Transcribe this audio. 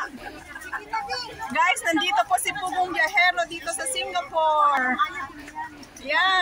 Guys, nandito po si Pugong Biyahero dito sa Singapore. Yan.